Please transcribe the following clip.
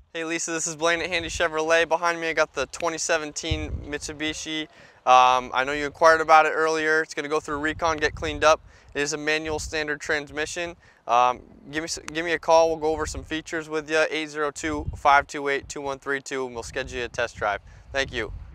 Hey Lisa, this is Blayne at Handy Chevrolet. Behind me I got the 2017 Mitsubishi. I know you inquired about it earlier. It's going to go through recon, get cleaned up. It is a manual standard transmission. Give me a call. We'll go over some features with you. 802-528-2132 and we'll schedule you a test drive. Thank you.